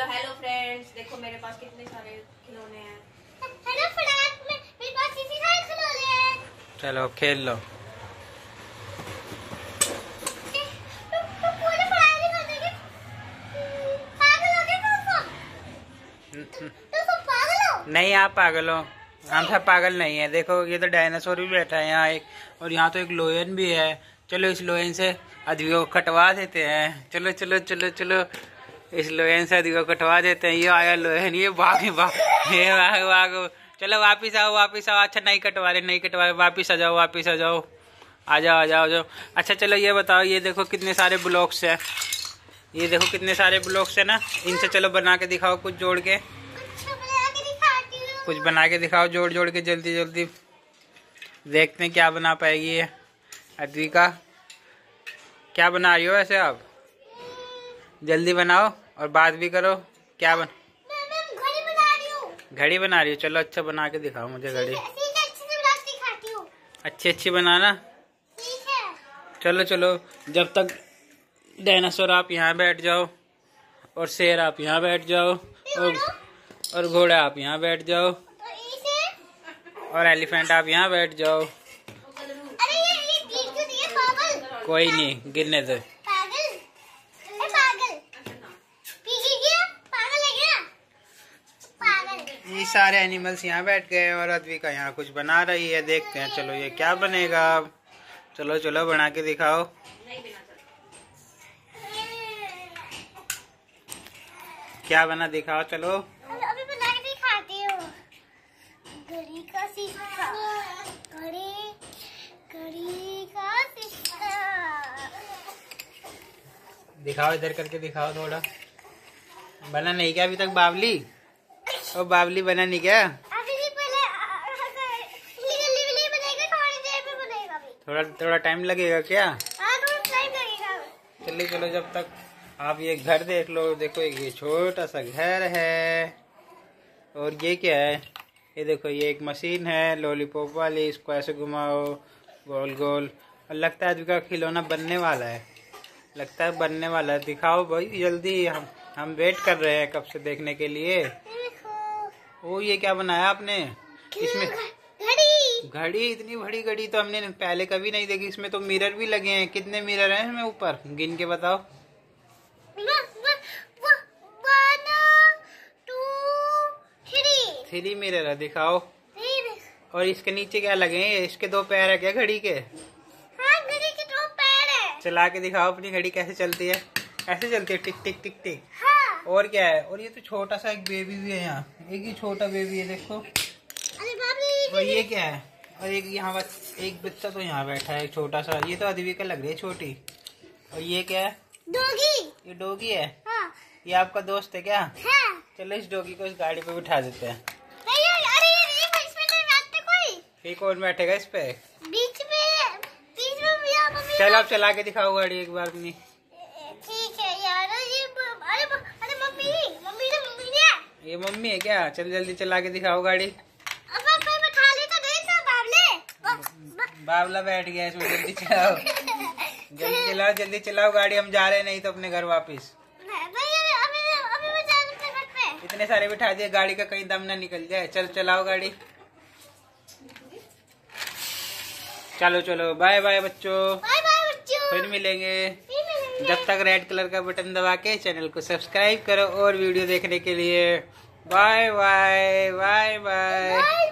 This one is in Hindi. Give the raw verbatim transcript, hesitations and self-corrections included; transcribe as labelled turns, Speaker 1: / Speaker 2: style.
Speaker 1: हेलो फ्रेंड्स, देखो मेरे पास कितने सारे खिलौने हैं।
Speaker 2: हेलो फ्रेंड्स, मेरे पास कितने सारे खिलौने हैं।
Speaker 3: चलो खेल लो।
Speaker 2: तो पूरे पढ़ाई नहीं करते, पागल हो गए तुम सब। तुम सब पागल हो।
Speaker 3: नहीं, आप पागल हो, हम सब पागल नहीं है। देखो ये तो डायनासोर भी बैठा है यहाँ एक, और यहाँ तो एक लोयन भी है। चलो इस लोयन से अदवी को कटवा देते हैं। चलो चलो चलो चलो इस लोयन से अदवी को कटवा देते हैं। ये आया लोयन, ये भाग भाग ये भाग भाग। चलो वापिस आओ वापिस आओ। अच्छा नहीं कटवा रहे नहीं कटवा रहे, वापिस आ जाओ वापिस आ जाओ आ जाओ आ जाओ आ जाओ। अच्छा चलो ये बताओ, ये देखो कितने सारे ब्लॉक्स हैं। ये देखो कितने सारे ब्लॉक्स है ना, इनसे चलो बना के दिखाओ कुछ जोड़ के। कुछ बना के दिखाओ जोड़ जोड़ के, जल्दी जल्दी देखते हैं क्या बना पाएगी ये अद्विका। क्या बना रही हो ऐसे आप? जल्दी बनाओ और बात भी करो। क्या बन
Speaker 2: घड़ी बना रही हूँ।
Speaker 3: घड़ी बना रही हो? चलो अच्छा बना के दिखाओ मुझे घड़ी। अच्छी अच्छी बनाना।
Speaker 2: ठीक है।
Speaker 3: चलो चलो, जब तक डायनासोर आप यहाँ बैठ जाओ, और शेर आप यहाँ बैठ जाओ, और और घोड़ा आप यहाँ बैठ जाओ, और एलिफेंट आप यहाँ बैठ जाओ।
Speaker 2: अरे ये ये गिर क्यों दिए पागल?
Speaker 3: कोई नहीं, गिरने दो।
Speaker 2: पागल, ए पागल, पीछे गया, पागल है क्या? पागल।
Speaker 3: ये सारे एनिमल्स यहाँ बैठ गए और अद्विका यहाँ कुछ बना रही है। देखते हैं चलो ये क्या बनेगा। चलो चलो बना के दिखाओ। क्या बना दिखाओ चलो।
Speaker 2: अभी बना के दिखाती हूँ। घड़ी का सिक्का, घड़ी घड़ी का सिक्का।
Speaker 3: दिखाओ इधर करके दिखाओ थोड़ा। बना नहीं क्या अभी तक बावली? ओ बावली बना नहीं क्या?
Speaker 2: अभी नहीं, पहले जल्दी जल्दी बनेगा, थोड़ी देर में बनेगा अभी।
Speaker 3: थोड़ा थोड़ा टाइम लगेगा क्या?
Speaker 2: हाँ थोड़ा टाइम लगेगा।
Speaker 3: चलिए चलो, जब तक आप ये घर देख लो। देखो ये छोटा सा घर है, और ये क्या है? ये देखो ये एक मशीन है लॉलीपॉप वाली। इसको ऐसे घुमाओ गोल गोल, और लगता है अद्विका खिलौना बनने वाला है। लगता है बनने वाला है। दिखाओ भाई जल्दी, हम हम वेट कर रहे हैं कब से देखने के लिए। ओ ये क्या बनाया आपने इसमें?
Speaker 2: घड़ी।
Speaker 3: घड़ी? इतनी बड़ी घड़ी तो हमने पहले कभी नहीं देखी। इसमें तो मिरर भी लगे हैं। कितने मिरर हैं इसमें ऊपर, गिन के बताओ। थ्री मिरर है, दिखाओ। और इसके नीचे क्या लगे हैं? इसके दो पैर है क्या घड़ी के?
Speaker 2: हाँ, घड़ी के दो पैर है।
Speaker 3: चला के दिखाओ अपनी घड़ी कैसे चलती है। ऐसे चलती है, टिक टिक टिक टिक।
Speaker 2: हाँ।
Speaker 3: और क्या है? और ये तो छोटा सा एक बेबी भी है यहाँ, एक ही छोटा बेबी है देखो।
Speaker 2: अरे बाप रे,
Speaker 3: और ये क्या है? और एक यहाँ बस एक बच्चा तो यहाँ बैठा है छोटा सा। ये तो अद्विका लग रही है छोटी। और ये क्या है?
Speaker 2: डॉगी।
Speaker 3: ये डॉगी है।
Speaker 2: हाँ।
Speaker 3: ये आपका दोस्त है क्या?
Speaker 2: हाँ।
Speaker 3: चलो इस डॉगी को इस गाड़ी पे बिठा देते हैं।
Speaker 2: नहीं, अरे ये इसमें नहीं बैठते कोई।
Speaker 3: फिर कौन बैठेगा इस पे?
Speaker 2: बीच में, बीच में भी आप अभी।
Speaker 3: चलो आप चला के दिखाओ गाड़ी एक बार अपनी।
Speaker 2: ठीक है यार। ये अरे अरे मम्मी मम्मी ने मम्मी ने
Speaker 3: ये मम्मी है क्या? चल जल्दी चला के दिखाओ गाड़ी।
Speaker 2: अब अब बैठा ले तो नहीं था बाबले।
Speaker 3: बावला बैठ गया इसमें। जल्दी चलाओ जल्दी चलाओ जल्दी चलाओ गाड़ी, हम जा रहे हैं नहीं तो अपने घर वापिस। इतने सारे बिठा दिए, गाड़ी का कहीं दम ना निकल जाए। चल चलाओ गाड़ी। चलो चलो, बाय बाय बच्चों।
Speaker 2: बाय बाय बच्चों।
Speaker 3: फिर मिलेंगे।
Speaker 2: फिर मिलेंगे।
Speaker 3: जब तक रेड कलर का बटन दबा के चैनल को सब्सक्राइब करो और वीडियो देखने के लिए। Bye bye bye bye.